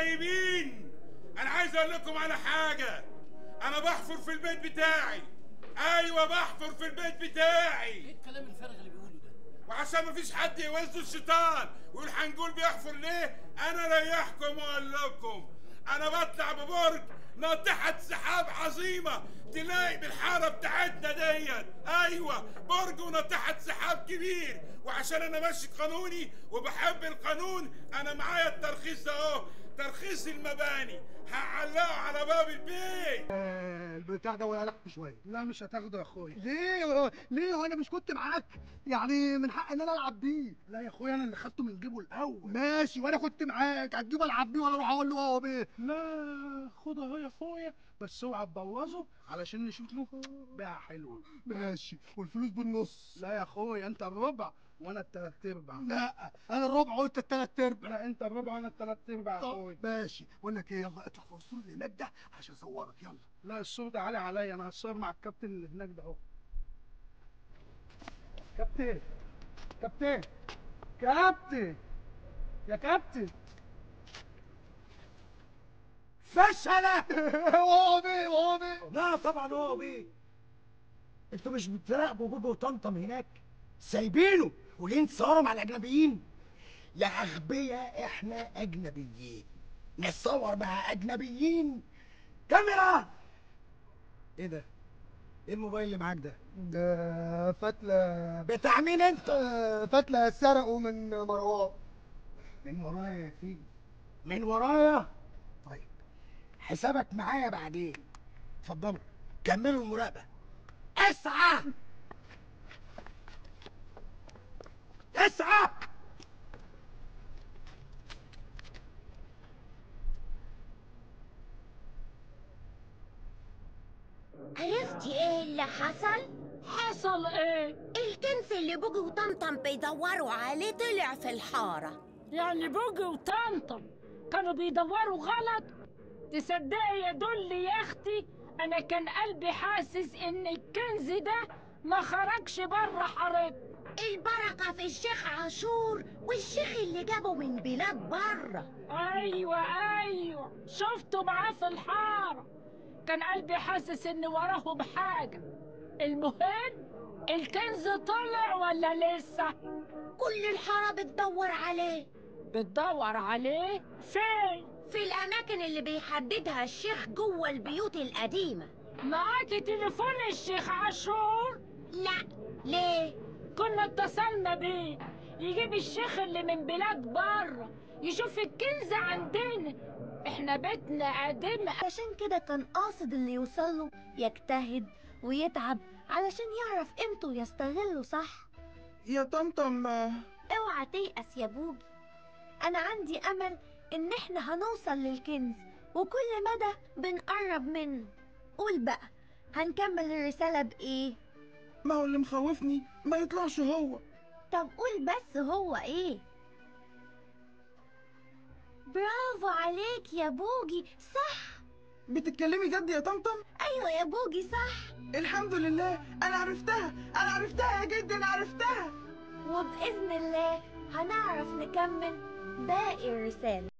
طيبين، انا عايز اقول لكم على حاجه. انا بحفر في البيت بتاعي. ايوه بحفر في البيت بتاعي. ايه الكلام الفارغ اللي بيقوله ده؟ وعشان مفيش حد يوزه الشيطان ويقول هنقول بيحفر ليه، انا ريحكم واقول لكم انا بطلع ببرج ناطحة سحاب عظيمة تلاقي بالحارة بتاعتنا ديت. ايوه برج وناطحة سحاب كبير، وعشان انا ماشي قانوني وبحب القانون انا معايا الترخيص اهو، ترخيص المباني، هعلقه على باب البيت. البتاع ده ولا لحم شويه؟ لا مش هتاخده يا اخويا. ليه وانا مش كنت معاك؟ يعني من حق ان انا العب بيه. لا يا اخويا انا اللي خدته من جيبه الاول. ماشي، وانا كنت معاك، هتجيب العب بيه ولا اروح اقول له هو بيه؟ لا خده اهو يا اخويا، بس اوعى تبوظه علشان نشوف له بيعه حلوه. ماشي، والفلوس بالنص؟ لا يا اخويا انت الربع وانا التلات ارباع. لا انا الربع وانت التلات ارباع. لا انت الربع وانا التلات ارباع يا اخويا. ماشي، بقول لك ايه، يلا اطلع في الصوره اللي هناك ده عشان اصورك، يلا. لا الصوت ده عالي عليا، انا هتصور مع الكابتن اللي هناك ده اهو. كابتن كابتن كابتن يا كابتن فشلة. هو بيه هو بيه. لا طبعا هو بيه. انتوا مش بتراقبوا بوبو وطمطم هناك سايبينه وجايين تصوروا مع الاجنبيين؟ يا اغبياء احنا اجنبيين نتصور مع اجنبيين. كاميرا. ايه ده؟ ايه الموبايل اللي معاك ده؟ ده فتلة. بتاع مين انت؟ فتلة سرقوا من مروان. من ورايا يا سيدي، من ورايا. طيب حسابك معايا بعدين. اتفضلوا كملوا المراقبة. اسعى اسعى. عرفتي ايه اللي حصل؟ حصل ايه؟ الكنز اللي بوجي وطمطم بيدوروا عليه طلع في الحارة. يعني بوجي وطمطم كانوا بيدوروا غلط؟ تصدقي يا دولي يا اختي، انا كان قلبي حاسس ان الكنز ده ما خرجش بره حارتنا. البركة في الشيخ عاشور والشيخ اللي جابه من بلاد بره. ايوه شفته معاه في الحارة، كان قلبي حاسس ان وراه بحاجة. المهم الكنز طلع ولا لسه؟ كل الحارة بتدور عليه. بتدور عليه فين؟ في الأماكن اللي بيحددها الشيخ جوه البيوت القديمة. معاكي تليفون الشيخ عاشور؟ لا. ليه؟ كنا اتصلنا بيه يجيب الشيخ اللي من بلاد بره يشوف الكنز عندنا، احنا بيتنا قديم. علشان كده كان قاصد اللي يوصله يجتهد ويتعب علشان يعرف قيمته ويستغله صح. يا طمطم اوعى تيأس يا بوجي، انا عندي امل ان احنا هنوصل للكنز وكل مدى بنقرب منه. قول بقى، هنكمل الرسالة بايه؟ ما هو اللي مخوفني ما يطلعش هو. طب قول بس هو ايه؟ برافو عليك يا بوجي، صح. بتتكلمي جد يا طمطم؟ ايوه يا بوجي صح. الحمد لله انا عرفتها، انا عرفتها يا جد، انا عرفتها. وبإذن الله هنعرف نكمل باقي الرسالة.